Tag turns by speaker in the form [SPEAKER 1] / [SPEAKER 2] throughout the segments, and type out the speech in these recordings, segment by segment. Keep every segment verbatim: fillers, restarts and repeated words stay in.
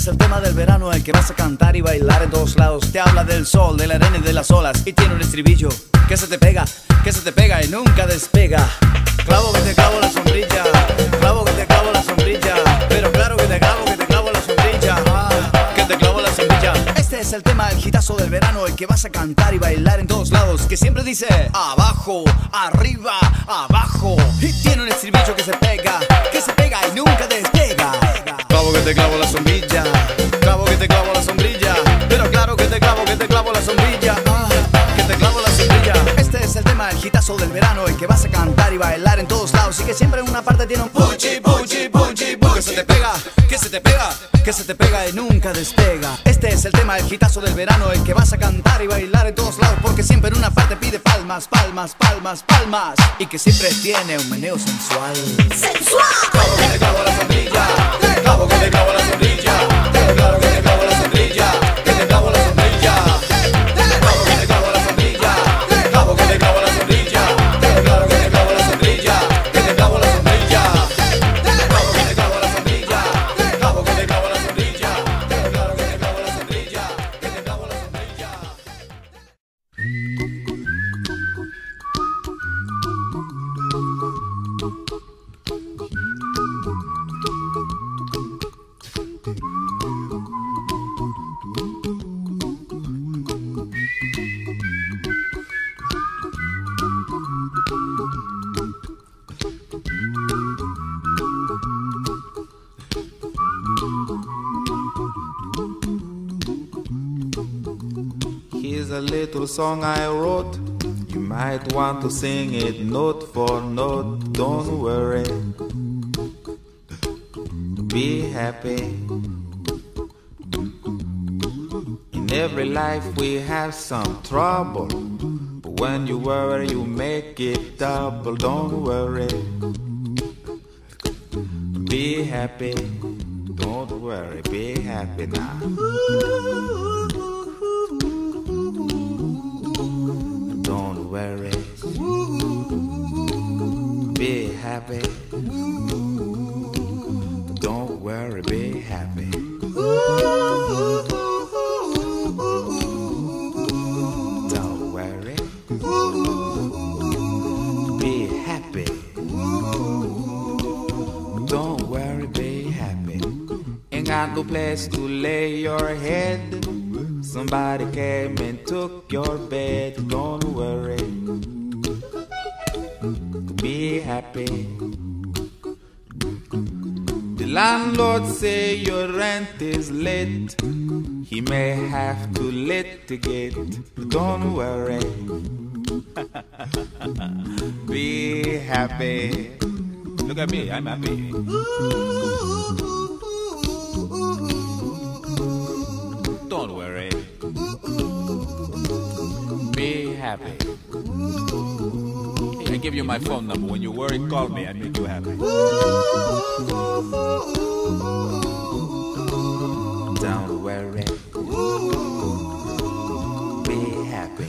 [SPEAKER 1] es el tema del verano, el que vas a cantar y bailar en todos lados. Te habla del sol, de la arena y de las olas, y tiene un estribillo que se te pega, que se te pega y nunca despega. Clavo que te clavo la sombrilla, clavo que te clavo la sombrilla, pero claro que te clavo, que te clavo la sombrilla, que te clavo la sombrilla. Este es el tema, el hitazo del verano, el que vas a cantar y bailar en todos lados, que siempre dice abajo, arriba, abajo, y tiene un estribillo que se pega, que se pega y nunca despega. Clavo que te clavo la sombrilla, clavo que te clavo la sombrilla, pero claro que te clavo, que te clavo la sombrilla, que te clavo la sombrilla. Este es el tema, el hitazo del verano, el que vas a cantar y bailar en todos lados, y que siempre en una parte tiene un puchi, puchi, puchi, puchi, que se te pega, que se te pega, que se te pega y nunca despega. Este es el tema, el hitazo del verano, el que vas a cantar y bailar en todos lados, porque siempre en una parte pide palmas, palmas, palmas, palmas, y que siempre tiene un meneo sensual. ¡Sensual! Clavo que te clavo la sombrilla, clavo que te clavo la sombrilla, claro que te clavo la sombrilla, que te clavo la sombrilla, clavo que te clavo la sombrilla, clavo que te clavo la sombrilla, claro que te clavo la sombrilla, que te clavo la sombrilla, clavo que te clavo la sombrilla, clavo que te clavo la sombrilla, claro que te clavo la sombrilla, que te clavo la sombrilla.
[SPEAKER 2] Here's a little song I wrote. You might want to sing it note for note. Don't worry, be happy. In every life we have some trouble, but when you worry you make it double. Don't worry, be happy. Don't worry, be happy now. Don't worry, be happy. Don't worry, be happy. Don't worry, be happy. Don't worry, be happy. Ain't got no place to lay your head. Somebody came and took your bed. Don't worry, be happy. The landlord say your rent is late. He may have to litigate. Don't worry, be happy. Look at me, I'm happy. Don't worry, be happy. I give you my phone number. When you worry, call me. I make you happy. Don't worry, be happy.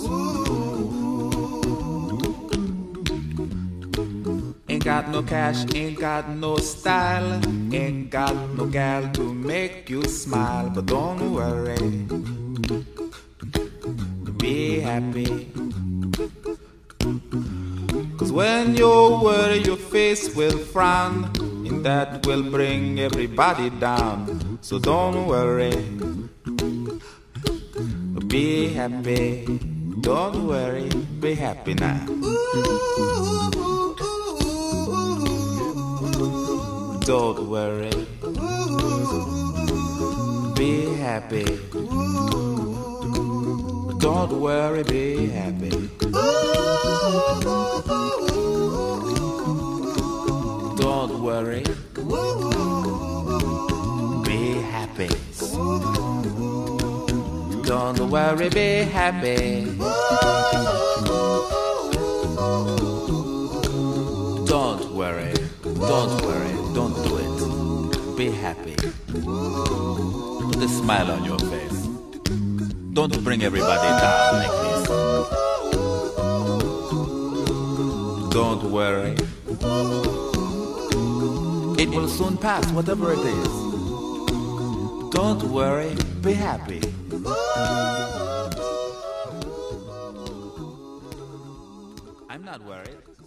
[SPEAKER 2] Ain't got no cash, ain't got no style, ain't got no gal to make you smile. But don't worry, be happy. Cause when you worry your face will frown, and that will bring everybody down. So don't worry, be happy. Don't worry, be happy now. Don't worry, be happy. Don't worry, be happy. Don't worry, be happy. Don't worry, be happy. Don't worry, don't worry, don't do it. Be happy. Put a smile on your face. Don't bring everybody down like this. Don't worry, it will soon pass, whatever it is. Don't worry, be happy. I'm not worried.